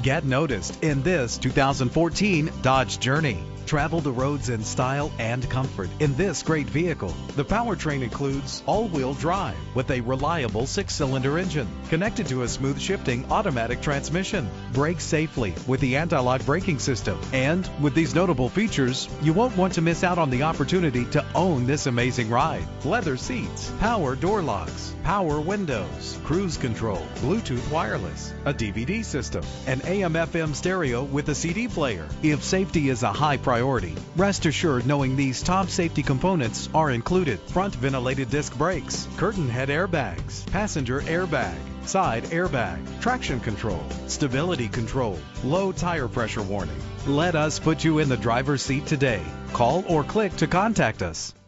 Get noticed in this 2014 Dodge Journey. Travel the roads in style and comfort in this great vehicle. The powertrain includes all-wheel drive with a reliable 6-cylinder engine connected to a smooth shifting automatic transmission. Brake safely with the anti-lock braking system. And with these notable features, you won't want to miss out on the opportunity to own this amazing ride. Leather seats, power door locks, power windows, cruise control, Bluetooth wireless, a DVD system, an AM/FM stereo with a CD player. If safety is a high priority, rest assured knowing these top safety components are included: front ventilated disc brakes, curtain head airbags, passenger airbag, side airbag, traction control, stability control, low tire pressure warning. Let us put you in the driver's seat today. Call or click to contact us.